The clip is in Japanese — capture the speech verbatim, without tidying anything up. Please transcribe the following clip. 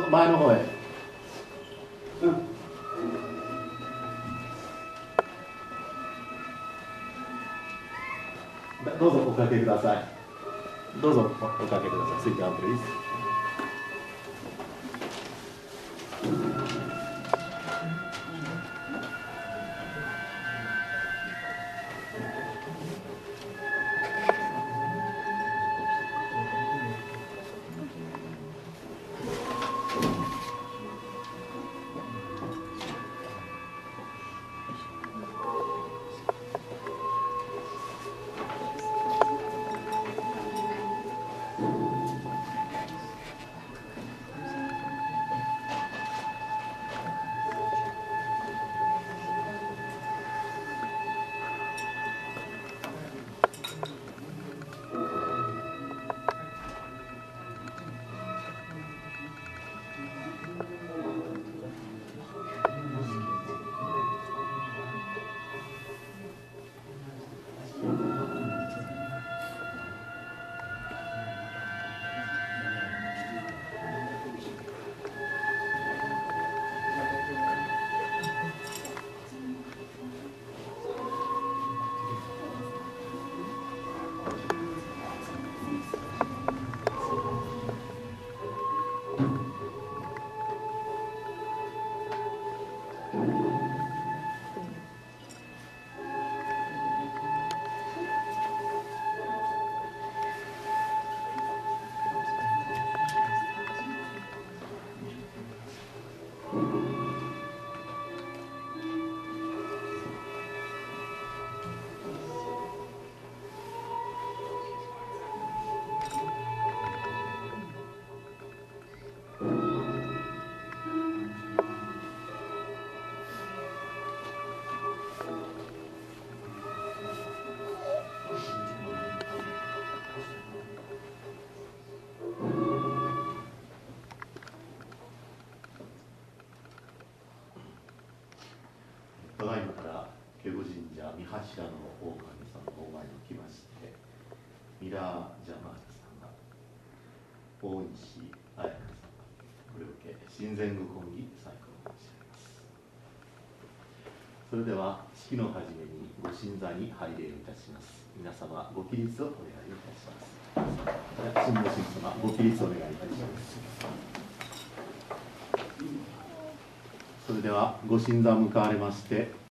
と前の方へ。うん。どうぞおかけください。どうぞおかけください。Sit down, please. ただいまからケゴ神社三柱の大神様のお前に来まして、ミラー・ジャマール様、大西彩香様、これを受け神前後婚に再婚申し上げます。それでは式の始めにご神座に拝礼をいたします。皆様ご起立をお願いいたします。新郎新婦様、ご起立をお願いいたします。それではご神座を向かわれまして、